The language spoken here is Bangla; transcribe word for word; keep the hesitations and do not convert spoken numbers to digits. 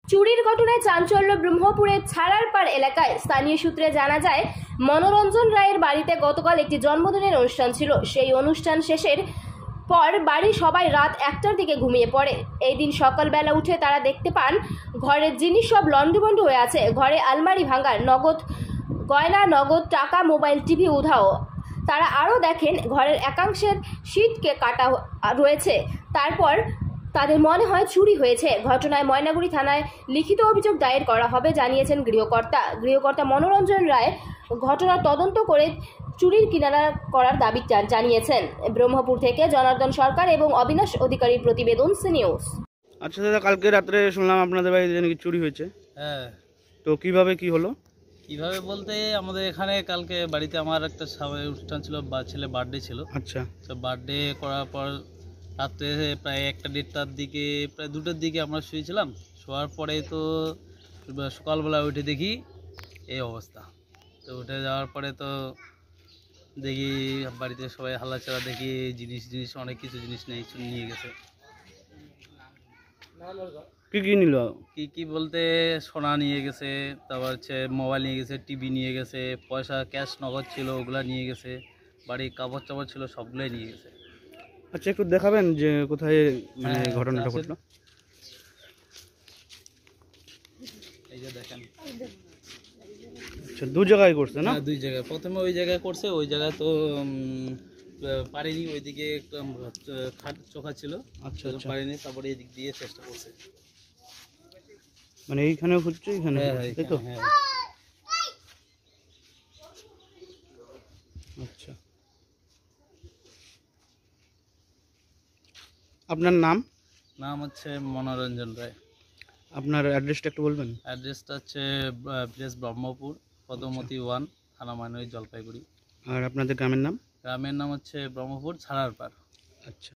চুরির ঘটনায় চাঞ্চল্য ব্রহ্মপুরের ছাড়ারপাড় এলাকায়। স্থানীয় সূত্রে জানা যায়, মনোরঞ্জন রায়ের বাড়িতে গতকাল একটি জন্মদিনের অনুষ্ঠান ছিল। সেই অনুষ্ঠান শেষের পর বাড়ির সবাই রাত একটার দিকে ঘুমিয়ে পড়ে। এই দিন সকালবেলা উঠে তারা দেখতে পান ঘরের জিনিস সব লন্ডভন্ড হয়ে আছে। ঘরে আলমারি ভাঙা, নগদ গয়না, নগদ টাকা, মোবাইল, টিভি উধাও। তারা আরও দেখেন ঘরের একাংশের শীটকে কাটা রয়েছে। তারপর তাদের মনে হয় চুরি হয়েছে। ঘটনায় ময়নাগুড়ি থানায় লিখিত অভিযোগ দায়ের করা হবে জানিয়েছেন গৃহকর্তা। গৃহকর্তা মনোরঞ্জন রায় ঘটনার তদন্ত করে চুরির কিনারা করার দাবি জানিয়েছেন। ব্রহ্মপুর থেকে জনার্দন সরকার এবং অবিনাশ অধিকারীর প্রতিবেদন, সি নিউজ। আচ্ছা দাদা, কালকে রাত্রে শুনলাম আপনাদের বাড়িতে নাকি চুরি হয়েছে। হ্যাঁ, তো কিভাবে কি হলো? কিভাবে বলতে আমাদের এখানে কালকে বাড়িতে আমার একটা অনুষ্ঠান ছিল, বা ছেলে বার্থডে ছিল। আচ্ছা, তো বার্থডে করার পর রাত্রে প্রায় একটা দেড়টার দিকে, প্রায় দুটোর দিকে আমরা শুয়েছিলাম। শোয়ার পরে তো সকালবেলা উঠে দেখি এই অবস্থা। তো উঠে যাওয়ার পরে তো দেখি বাড়িতে সবাই হাল্লাচাড়া, দেখি জিনিস জিনিস অনেক কিছু জিনিস নেই, নিয়ে গেছে। কি কি নিল? কি কি বলতে সোনা নিয়ে গেছে, তারপর হচ্ছে মোবাইল নিয়ে গেছে, টিভি নিয়ে গেছে, পয়সা ক্যাশ নগদ ছিল ওগুলা নিয়ে গেছে, বাড়ির কাপড় চাপড় ছিল সবগুলোই নিয়ে গেছে। আচ্ছা, একটু দেখাবেন যে কোথায় মানে ঘটনাটা ঘটলো? এই যে দেখেন। আচ্ছা, দু জায়গায় করছে না? দুই জায়গায়। প্রথমে ওই জায়গায় করছে, ওই জায়গায় তো পারিনি, ওইদিকে একটু খাট চোখা ছিল। আচ্ছা, পারিনি, তারপরে এদিক দিয়ে চেষ্টা করছে। মানে এইখানে হচ্ছে, এখানে তাই তো? হ্যাঁ। আচ্ছা, আপনার নাম? নাম হচ্ছে মনোরঞ্জন রায়। আপনার অ্যাড্রেসটা একটু বলবেন? অ্যাড্রেসটা হচ্ছে প্লেস ব্রহ্মপুর, পদমতি ওয়ান, থানা ময়নাগুড়ি, জলপাইগুড়ি। আর আপনাদের গ্রামের নাম? গ্রামের নাম হচ্ছে ব্রহ্মপুর ছাড়ারপাড়। আচ্ছা।